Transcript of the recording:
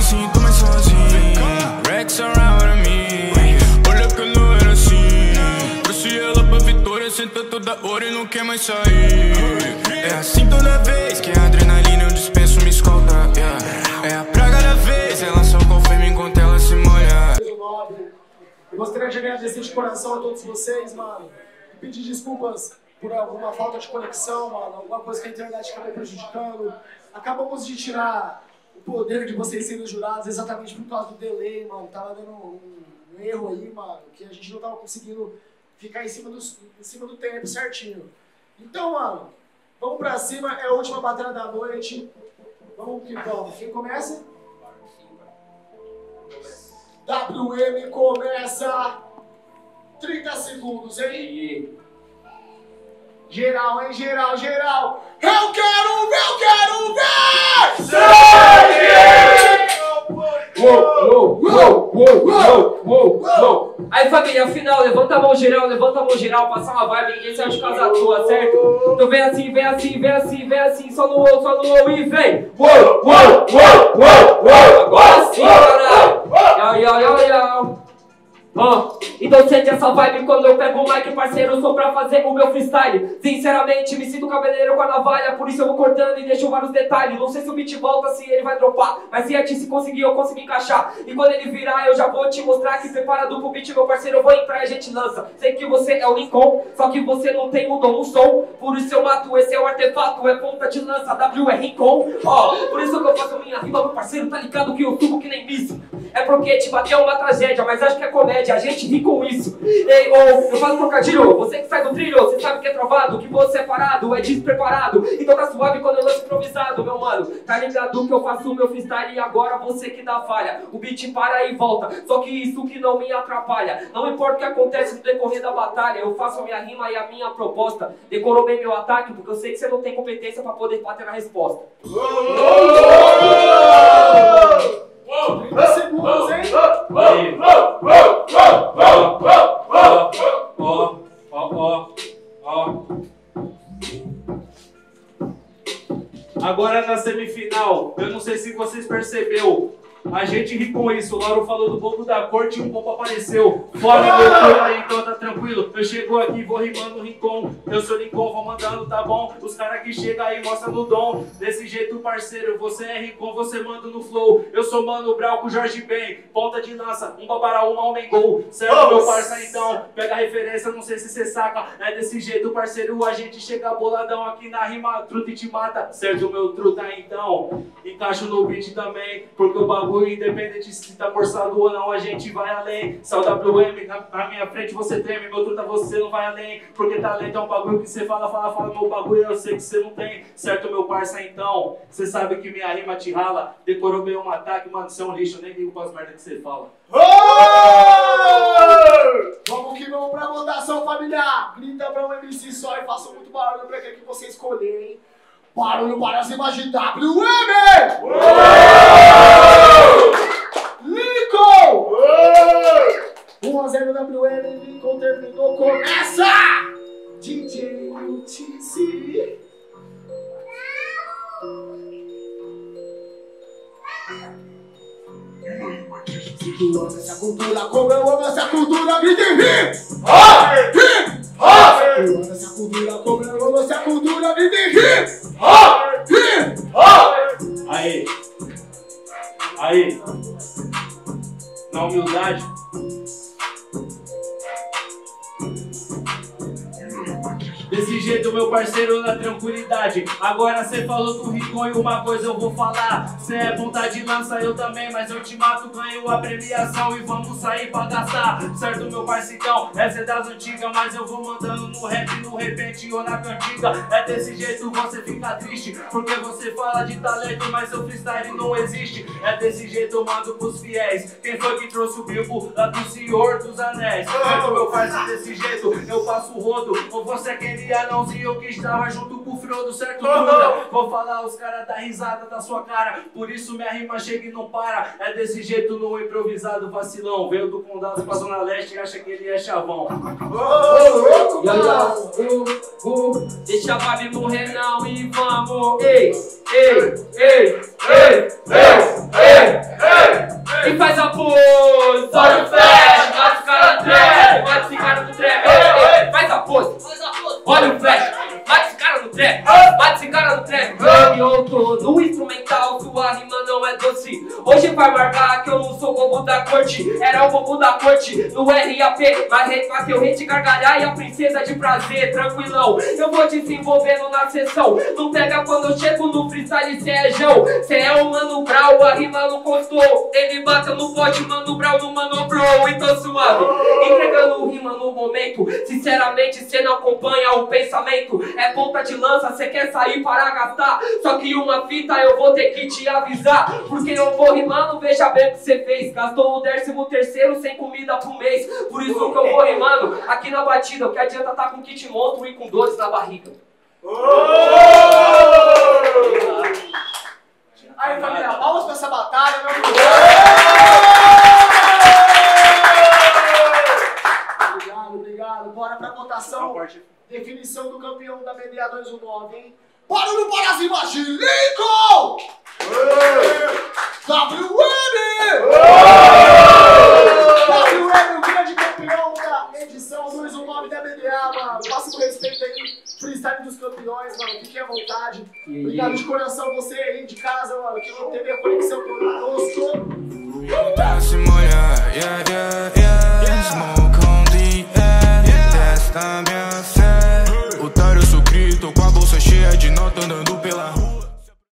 sinto mais sozinho. Rex around me. Olha que não era assim. Trouxe ela pra vitória, senta toda hora e não quer mais sair. É assim toda vez que a adrenalina eu dispenso me escolta, yeah. É a praga da vez, ela só confirma enquanto ela se molha. Eu gostaria de agradecer de coração a todos vocês, mano. E pedir desculpas por alguma falta de conexão, mano. Alguma coisa que a internet acabou prejudicando. Acabamos de tirar o poder de vocês sendo jurados exatamente por causa do delay, mano. Tava dando um erro aí, mano, que a gente não tava conseguindo ficar em cima do tempo certinho. Então, mano, vamos pra cima. É a última batalha da noite. Vamos que vamos. Quem começa? WM começa 30 segundos, hein? Geral, hein? Geral, geral. Eu quero ver! Sangue! Aí família, final, levanta a mão geral, passa uma vibe, ninguém saiu de casa à toa, certo? Então vem assim, só no ou e vem! Agora sim, caralho! Então sente essa vibe quando eu pego o mic, parceiro, eu sou pra fazer o meu freestyle. Sinceramente, me sinto cabeleireiro com a navalha, por isso eu vou cortando e deixo vários detalhes. Não sei se o beat volta, se ele vai dropar, mas se a ti se conseguir, eu consegui encaixar. E quando ele virar, eu já vou te mostrar que preparado pro beat, meu parceiro, eu vou entrar e a gente lança. Sei que você é o Lincoln, só que você não tem o dom, o som. Por isso eu mato, esse é o artefato, é ponta de lança, W é Rincon. Por isso que eu faço minha rima, meu parceiro, tá ligado que eu subo que nem míssil. É porque te bateu uma tragédia, mas acho que é comédia, a gente ri com isso. Ei, eu faço trocadilho, você que sai do trilho, você sabe que é travado, que você é parado, é despreparado. Então tá suave quando eu lanço improvisado, meu mano. Tá ligado que eu faço o meu freestyle e agora você que dá falha. O beat para e volta, só que isso que não me atrapalha. Não importa o que acontece no decorrer da batalha, eu faço a minha rima e a minha proposta. Decorou bem meu ataque, porque eu sei que você não tem competência pra poder bater na resposta. 30 segundos, hein? Agora na semifinal, eu não sei se vocês perceberam, a gente ri com isso. O Lauro falou do bobo da corte e um bobo apareceu. Fora do meu aí, então tá tranquilo. Eu chego aqui, vou rimando Rincon. Eu sou Rincon, vou mandando, tá bom? Os caras que chegam aí mostram no dom. Desse jeito, parceiro, você é Rincon, você manda no flow. Eu sou Mano Brown com Jorge Ben. Ponta de lança, um babará, uma homem gol. Certo, meu parça, então? Pega a referência, não sei se você saca. É desse jeito, parceiro, a gente chega boladão aqui na rima. Truta e te mata. Certo, meu truta, então? Encaixo no beat também, porque o bagulho, independente se tá forçado ou não, a gente vai além. Sal WM, na minha frente você treme, meu truta você não vai além. Porque talento é um bagulho que você fala, meu bagulho eu sei que você não tem. Certo, meu parça, então? Você sabe que minha rima te rala. Decorou bem um ataque, mano, você é um lixo, eu nem ligo pras merdas que você fala. Vamos que vamos pra votação, família. Grita pra um MC só e faça muito barulho pra aquele que você escolher, hein? Barulho para cima de WM! Lincoln! 1-0 WM, Lincoln terminou, começa! DJ UTC. Tu ama essa cultura como eu amo essa cultura, grita em hip! Hip! Tu ama essa cultura como eu amo essa cultura, grita em hip! Hip! Aí, na humildade. Desse jeito, meu parceiro, na tranquilidade. Agora cê falou do Rincon e uma coisa eu vou falar. Cê é ponta de lança, eu também, mas eu te mato, ganho a premiação e vamos sair pra gastar. Certo, meu parceirão, essa é das antigas, mas eu vou mandando no rap, no repente ou na cantiga. É desse jeito, você fica triste, porque você fala de talento, mas seu freestyle não existe. É desse jeito, eu mando pros fiéis. Quem foi que trouxe o Bilbo lá do Senhor dos Anéis? Certo, meu parceiro, desse jeito, eu passo o rodo. Ou você queria anãozinho que estava junto com o Frodo, certo, Duda? Vou falar, os caras dão risada da sua cara, por isso minha rima chega e não para. É desse jeito, no improvisado vacilão. Veio do condado pra zona leste e acha que ele é chavão. Deixa a Babi morrer não e vamos. Ei, ei, ei, ei, ei, ei, ei. E faz a pose, olha o flash, mata esse cara no trap, mata esse cara no trap. Faz a pose, olha o flash, mata esse cara no trap, mata esse cara no trap. Eu tô no instrumental, sua rima não é doce. Hoje vai marcar que eu não sou bobo da corte. Era o bobo da corte no RAP, mas bateu rei de gargalhar e a princesa de prazer, tranquilão. Eu vou desenvolvendo na sessão. Não pega quando eu chego no freestyle, cê é Jão. Cê é o Mano Brown, a rima não costou. Ele bateu no pote, Mano Brown não manobrou. Então suave, entregando rima no momento. Sinceramente cê não acompanha o pensamento. É ponta de lança, cê quer sair para gastar. Só que uma fita eu vou ter que te avisar. Porque eu vou rimando, veja bem o que cê fez. Gastou o 13º sem comida pro mês. Por isso que eu vou rimando aqui na batida. O que adianta tá com kit monstro e com dores na barriga. Aí, família, palmas pra essa batalha, meu amigo. Obrigado. Bora pra votação. Definição do campeão da BDA 219, hein? Barulho para as imagens, Lincoln! WM, o grande campeão da edição 219 da BDA, mano. Passa por respeito aí, freestyle dos campeões, mano. Fique à vontade. Obrigado de coração você aí de casa, mano, que não teve a conexão conosco. Pra se molhar, yeah, yeah.